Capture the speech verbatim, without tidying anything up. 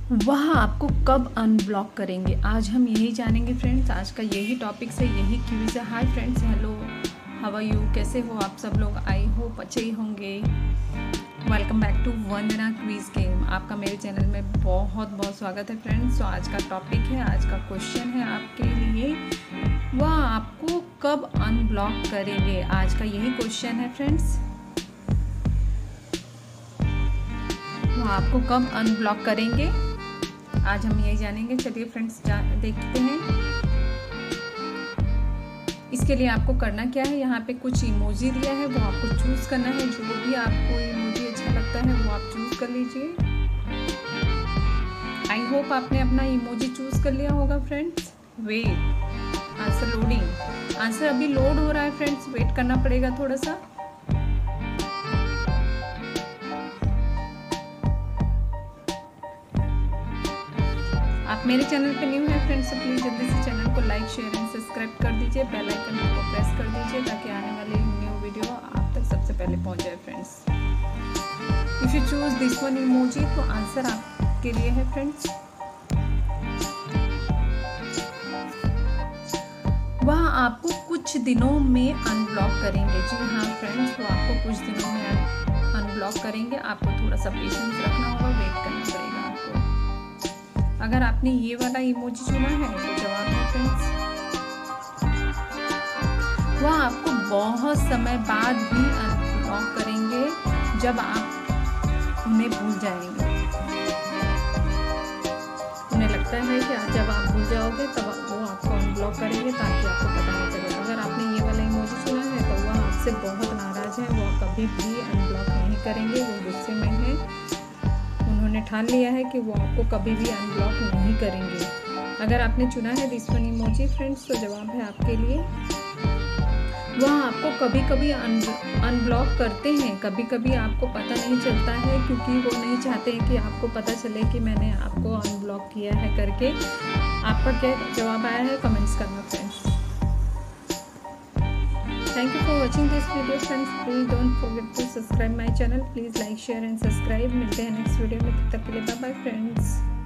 वह आपको कब अनब्लॉक करेंगे, आज हम यही जानेंगे फ्रेंड्स। आज का यही टॉपिक से यही क्विज है। Hi friends, hello, how are you, कैसे हो आप सब लोग? आई होप अच्छे ही होंगे। Welcome back to Vandana quiz game. आपका मेरे चैनल में बहुत बहुत स्वागत है फ्रेंड्स। तो आज का टॉपिक है, आज का क्वेश्चन है आपके लिए, वह आपको कब अनब्लॉक करेंगे। आज का यही क्वेश्चन है फ्रेंड्स, वह आपको कब अनब्लॉक करेंगे, आज हम यही जानेंगे। चलिए फ्रेंड्स देखते हैं। इसके लिए आपको करना क्या है, यहाँ पे कुछ इमोजी दिया है, वो आपको चूज करना है। जो भी आपको इमोजी अच्छा लगता है वो आप चूज कर लीजिए। आई होप आपने अपना इमोजी चूज कर लिया होगा friends. Wait, answer loading, answer अभी लोड हो रहा है फ्रेंड्स, वेट करना पड़ेगा थोड़ा सा। आप मेरे चैनल पे न्यू है फ्रेंड्स, तो प्लीज़ जल्दी से चैनल को लाइक शेयर एंड सब्सक्राइब कर दीजिए। बेल आइकन को प्रेस कर दीजिए ताकि आने वाली न्यू वीडियो आप तक सबसे पहले पहुंच जाए friends. If you choose this one emoji, तो आंसर आपके लिए है फ्रेंड्स। वह आपको कुछ दिनों में अनब्लॉक करेंगे। जी हाँ फ्रेंड्स, वो आपको कुछ दिनों में अनब्लॉक करेंगे। आपको थोड़ा सा पेशेंस रखना होगा, वेट करना पड़ेगा आपको। अगर आपने ये वाला इमोजी चुना है तो जवाब है फ्रेंड्स, वह आपको बहुत समय बाद भी अनब्लॉक करेंगे, जब आप उन्हें भूल जाएंगे। उन्हें लगता है कि जब आप भूल जाओगे तब वो आपको अनब्लॉक करेंगे, ताकि आपको पता नहीं चले। अगर आपने ये वाला इमोजी चुना है तो वह आपसे बहुत नाराज है, वो कभी भी अनब्लॉक नहीं करेंगे, वो गुस्से में है। उन्होंने ठान लिया है कि वो आपको कभी भी अनब्लॉक नहीं करेंगे। अगर आपने चुना है दिस वन इमोजी फ्रेंड्स, तो जवाब है आपके लिए, वह आपको कभी कभी अनब्लॉक करते हैं। कभी कभी आपको पता नहीं चलता है, क्योंकि वो नहीं चाहते हैं कि आपको पता चले कि मैंने आपको अनब्लॉक किया है करके। आपका क्या जवाब आया है कमेंट्स करना friends. Thank you for watching this video friends. Please don't forget to subscribe my channel. Please like, share and subscribe. मिलते हैं नेक्स्ट वीडियो में, तब तक के लिए बाय बाय फ्रेंड्स।